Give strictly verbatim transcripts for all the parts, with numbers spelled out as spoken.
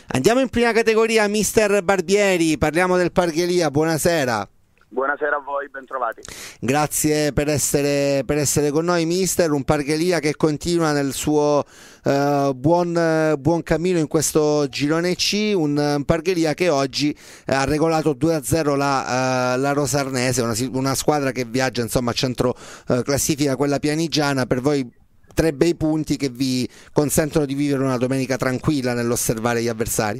Andiamo in prima categoria, mister Barbieri, parliamo del Parghelia, buonasera. Buonasera a voi, bentrovati. Grazie per essere, per essere con noi, mister. Un Parghelia che continua nel suo uh, buon, buon cammino in questo girone C, un Parghelia che oggi ha regolato due a zero la, uh, la Rosarnese, una, una squadra che viaggia insomma a centro uh, classifica, quella pianigiana. Per voi tre bei punti che vi consentono di vivere una domenica tranquilla nell'osservare gli avversari.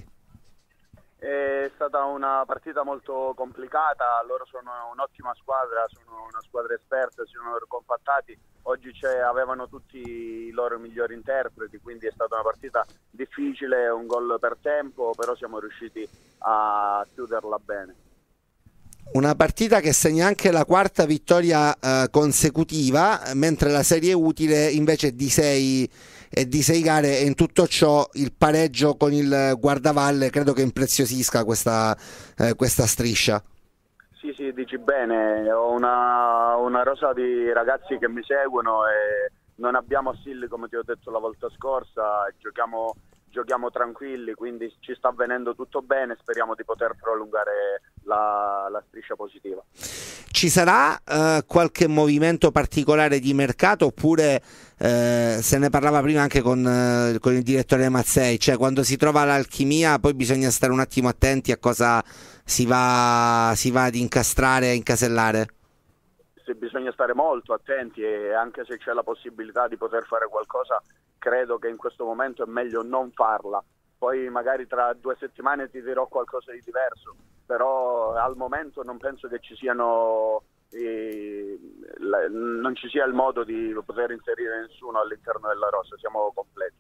È stata una partita molto complicata, loro sono un'ottima squadra, sono una squadra esperta, sono compattati, oggi avevano tutti i loro migliori interpreti, quindi è stata una partita difficile, un gol per tempo, però siamo riusciti a chiuderla bene. Una partita che segna anche la quarta vittoria eh, consecutiva, mentre la serie utile invece è di sei, è di sei gare, e in tutto ciò il pareggio con il guardavalle credo che impreziosisca questa, eh, questa striscia. Sì, sì, dici bene, ho una, una rosa di ragazzi che mi seguono e non abbiamo assilli come ti ho detto la volta scorsa, giochiamo... giochiamo tranquilli, quindi ci sta avvenendo tutto bene, speriamo di poter prolungare la, la striscia positiva. Ci sarà eh, qualche movimento particolare di mercato oppure eh, se ne parlava prima anche con, eh, con il direttore Mazzei, cioè quando si trova l'alchimia poi bisogna stare un attimo attenti a cosa si va, si va ad incastrare e incasellare? Sì, bisogna stare molto attenti e anche se c'è la possibilità di poter fare qualcosa, credo che in questo momento è meglio non farla. Poi magari tra due settimane ti dirò qualcosa di diverso, però al momento non penso che ci siano eh, la, non ci sia il modo di poter inserire nessuno all'interno della rosa, siamo completi.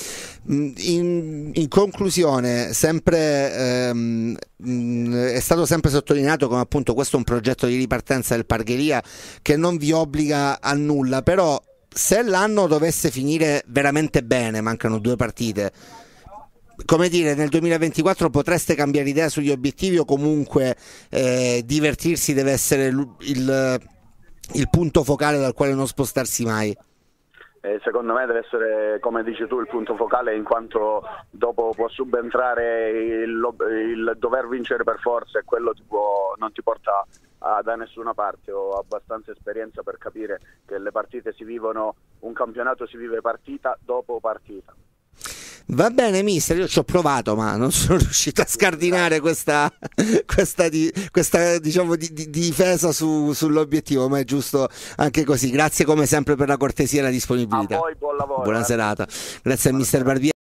In, in conclusione, sempre ehm, è stato sempre sottolineato come appunto questo è un progetto di ripartenza del Parghelia che non vi obbliga a nulla, però se l'anno dovesse finire veramente bene, mancano due partite, come dire, nel duemilaventiquattro potreste cambiare idea sugli obiettivi o comunque eh, divertirsi deve essere il, il, il punto focale dal quale non spostarsi mai? Eh, secondo me deve essere, come dici tu, il punto focale, in quanto dopo può subentrare il, il dover vincere per forza e quello ti può, non ti porta a, da nessuna parte. Ho abbastanza esperienza per capire che le partite si vivono, un campionato si vive partita dopo partita. Va bene mister, io ci ho provato ma non sono riuscito a scardinare questa, questa, di, questa diciamo, di, di difesa su, sull'obiettivo, ma è giusto anche così. Grazie come sempre per la cortesia e la disponibilità. A voi buon lavoro. Buona eh. serata. Grazie al mister Barbieri.